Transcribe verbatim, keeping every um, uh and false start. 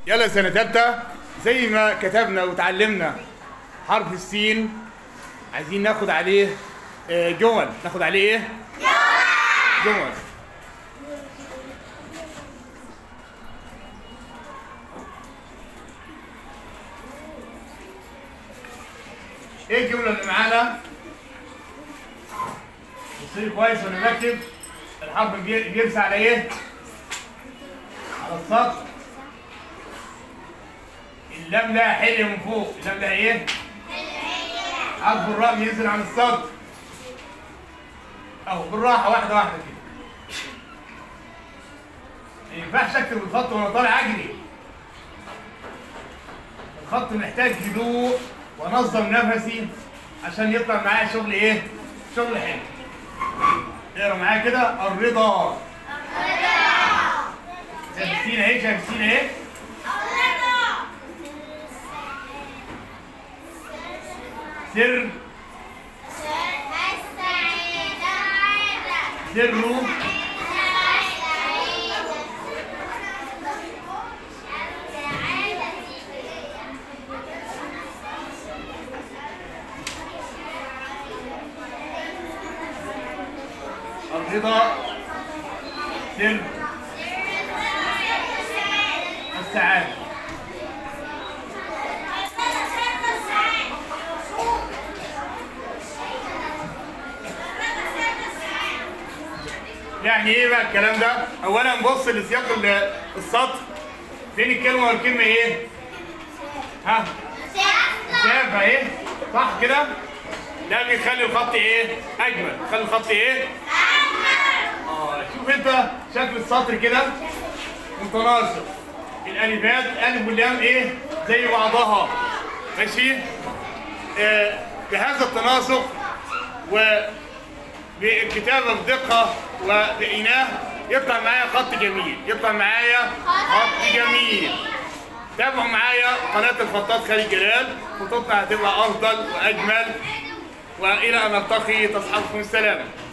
يلا سنة تالتة، زي ما كتبنا وتعلمنا حرف السين عايزين ناخد عليه جمل. ناخد عليه ايه؟ جمل. جمل. ايه الجملة اللي معانا؟ بصي كويس وانا بكتب الحرف بيرسى على ايه؟ على السطر. اللام لها حلقة من فوق، اللام لها ايه؟ حرف الراء بينزل عن السطر اهو بالراحة واحدة واحدة كده. ما ينفعش اكتب الخط وانا طالع اجري. الخط محتاج هدوء وانظم نفسي عشان يطلع معايا شغل ايه؟ شغل حلو. اقرا معايا كده. الرضا. الرضا. شايف السين اهي؟ شايف السين اهي؟ الرضا. سر. سر. الرضا. سر السعادة. يعني ايه بقى الكلام ده؟ اولا بص لسياق السطر. فين الكلمة والكلمة ايه؟ ها؟ شايف اهي؟ صح كده؟ ده بيخلي الخط ايه؟ اجمل. خلي الخط ايه؟ اه شوف انت شكل السطر كده متناسق. الالفات الالف واللام ايه؟ زي بعضها. ماشي؟ آه بهذا التناسق وبالكتابه بدقه وبإناه يطلع معايا خط جميل. يطلع معايا خط جميل. تابعوا معايا قناه الخطاط خالد جلال، خطوطنا هتبقى افضل واجمل. والى ان نلتقي تصحبكم السلامه.